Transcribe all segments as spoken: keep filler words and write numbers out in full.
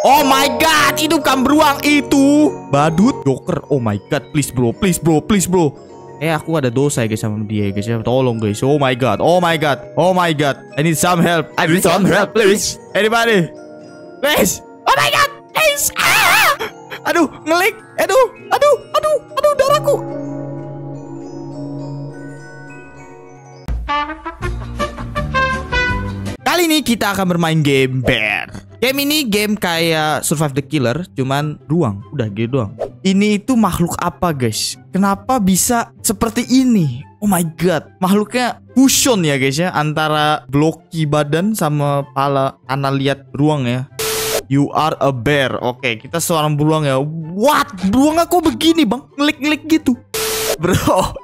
Oh my god, itu bukan beruang, itu badut Joker. Oh my god, please bro, please bro, please bro. Eh, aku ada dosa ya guys sama dia guys ya. Tolong guys. Oh my god, oh my god, oh my god. I need some help. I need some help, please. Anybody, please. Oh my god, please. Ah! Aduh, ngelik. Aduh, aduh, aduh, aduh, darahku. Kali ini kita akan bermain game Bear. Game ini game kayak Survive the Killer, cuman beruang. Udah gitu doang. Ini itu makhluk apa guys? Kenapa bisa seperti ini? Oh my god. Makhluknya fusion ya guys ya, antara bloki badan sama kepala. Ana lihat beruang ya. You are a bear. Oke, kita seorang beruang ya. What? Beruang aku begini bang, ngelik-ngelik gitu. Bro,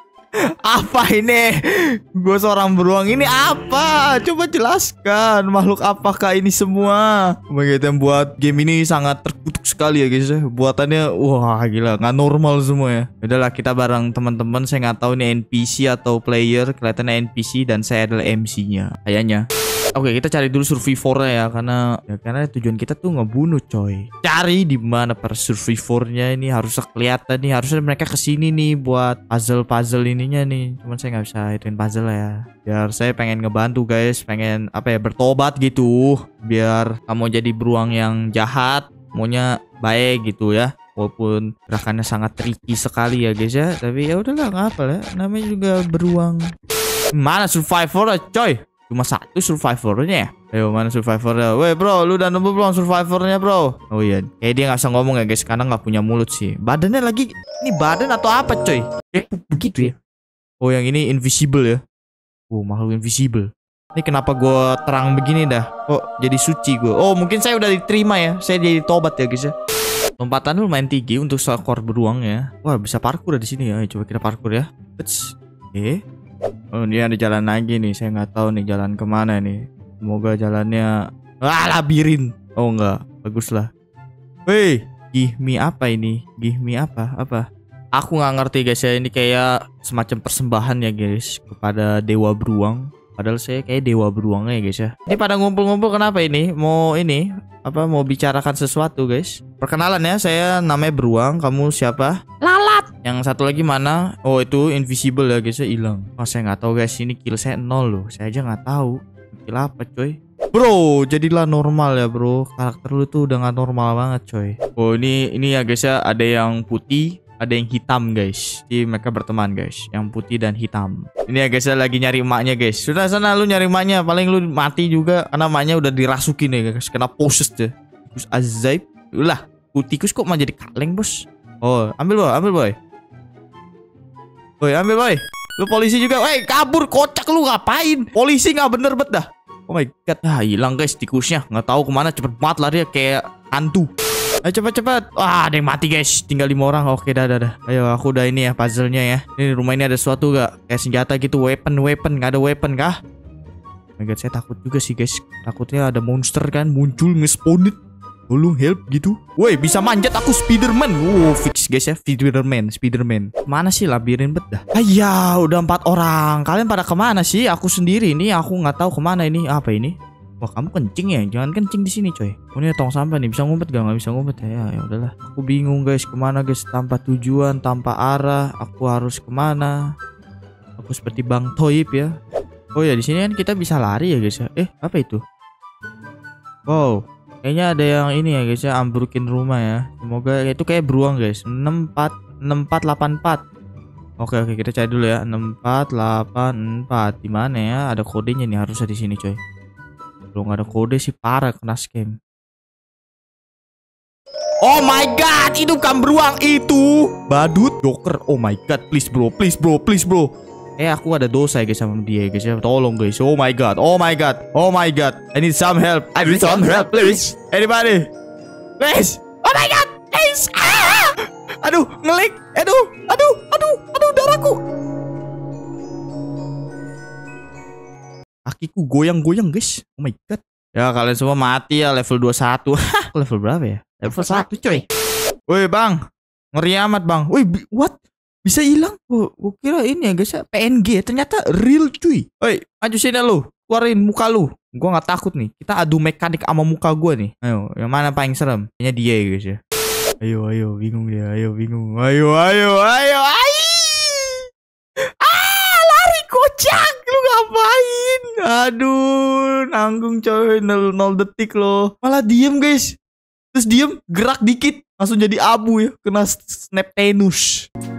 apa ini? Gue seorang beruang, ini apa? Coba jelaskan, makhluk apakah ini semua? Begitu yang buat game ini sangat terkutuk sekali ya guys ya. Buatannya wah gila, nggak normal semua ya. Udahlah, kita bareng teman-teman. Saya nggak tahu ini N P C atau player. Kelihatannya N P C dan saya adalah M C-nya kayaknya. Oke, kita cari dulu survivornya ya, karena ya karena tujuan kita tuh ngebunuh coy. Cari di mana per survivornya ini, harus kelihatan nih. Harusnya mereka kesini nih buat puzzle-puzzle ininya nih. Cuman saya nggak bisa hidupin puzzle ya. Biar saya pengen ngebantu guys, pengen apa ya, bertobat gitu. Biar kamu jadi beruang yang jahat, maunya baik gitu ya. Walaupun gerakannya sangat tricky sekali ya guys ya. Tapi ya udahlah, nggak apa ya. Namanya juga beruang. Mana survivornya coy? Cuma satu survivornya ya. Ayo, mana survivornya? Weh bro, lu udah nemu belum survivornya bro? Oh iya, kayak dia nggak bisa ngomong ya guys, karena nggak punya mulut sih. Badannya lagi, ini badan atau apa coy? Eh, begitu ya. Oh yang ini invisible ya. Oh makhluk invisible. Ini kenapa gue terang begini dah? Kok jadi suci gue? Oh mungkin saya udah diterima ya. Saya jadi tobat ya guys ya. Lompatan lumayan tinggi untuk seekor beruang ya. Wah bisa parkour di sini ya. Coba kita parkour ya. Eits. Eh. Oh ini ada jalan lagi nih. Saya nggak tahu nih jalan kemana nih. Semoga jalannya ah labirin. Oh enggak, bagus lah. Wih, give me apa ini? Give me apa? Apa? Aku nggak ngerti guys ya. Ini kayak semacam persembahan ya guys kepada dewa beruang. Padahal saya kayak dewa beruangnya ya guys ya. Ini pada ngumpul-ngumpul kenapa ini? Mau ini apa? Mau bicarakan sesuatu guys. Perkenalan ya, saya namanya beruang. Kamu siapa? Lalat. Yang satu lagi mana? Oh itu invisible ya guys ya, hilang. Oh saya nggak tahu guys. Ini kill saya nol loh. Saya aja nggak tahu. Kill apa coy? Bro, jadilah normal ya bro. Karakter lu tuh udah nggak normal banget coy. Oh ini ini ya guys ya. Ada yang putih, ada yang hitam guys. Jadi mereka berteman guys, yang putih dan hitam. Ini ya guys, saya lagi nyari emaknya guys. Sudah sana lu nyari emaknya, paling lu mati juga karena emaknya udah dirasukin ya guys. Kena possessed deh. Terus ajaib. Ulah, putikus kok mau jadi kaleng bos. Oh, ambil boy, ambil boy. Boy, ambil boy. Lu polisi juga. Woi, kabur kocak lu ngapain? Polisi nggak bener bet dah. Oh my god, ah hilang guys tikusnya. Nggak tahu kemana, cepet banget lari ya kayak hantu. Ayo cepat-cepat. Wah, ada yang mati guys. Tinggal lima orang. Oke, dah, dah, dah. Ayo, aku udah ini ya puzzle-nya ya. Ini rumah ini ada sesuatu gak? Kayak senjata gitu, weapon, weapon. Gak ada weapon kah? Oh my god, saya takut juga sih guys. Takutnya ada monster kan muncul nge-spawnit. Tolong help gitu. Woi, bisa manjat aku Spiderman. Wow, fix guys ya, Spiderman, Spiderman. Mana sih labirin bet dah? Ayah, udah empat orang. Kalian pada kemana sih? Aku sendiri nih. Aku nggak tahu kemana ini. Apa ini? Wah kamu kencing ya, jangan kencing di sini coy. Oh, ini tong sampah nih, bisa ngumpet gak? Nggak bisa ngumpet ya, ya udahlah. Aku bingung guys, kemana guys? Tanpa tujuan, tanpa arah, aku harus kemana? Aku seperti Bang Toib ya. Oh ya di sini kan kita bisa lari ya guys ya. Eh apa itu? Wow, kayaknya ada yang ini ya guys ya, ambrukin rumah ya. Semoga itu kayak beruang guys. enam empat enam empat delapan empat. Oke oke kita cari dulu ya. enam empat delapan empat. Di mana ya? Ada kodenya nih, harusnya di sini coy. Kalau nggak ada kode sih parah, kena scam. Oh my god, itu bukan beruang, itu badut Joker. Oh my god, please bro, please bro, please bro. Eh aku ada dosa ya guys sama dia guys ya. Tolong guys. Oh my god, oh my god, oh my god. I need some help. I need some help please. Anybody, please. Oh my god, please. Ah! Aduh, ngelik. Aduh, aduh, aduh, aduh, darahku. Kakiku goyang-goyang guys. Oh my god. Ya kalian semua mati ya level dua puluh satu. Level berapa ya? Level satu coy. Woi bang, ngeri amat bang. Woi what? Bisa hilang? Oh, gue kira ini ya guys ya P N G. Ternyata real cuy. Woi maju sini lu. keluarin muka lu. Gua nggak takut nih. Kita adu mekanik sama muka gua nih. Ayo, yang mana paling serem? Kayaknya dia ya guys ya. Ayo, ayo, bingung dia. Ayo, bingung. Ayo, ayo, ayo, ayo. Ah, lari kocak. Lu ngapain? Aduh, nanggung coy. nol, nol detik loh. Malah diem guys. Terus diem, gerak dikit. Langsung jadi abu ya. Kena snap Thanos.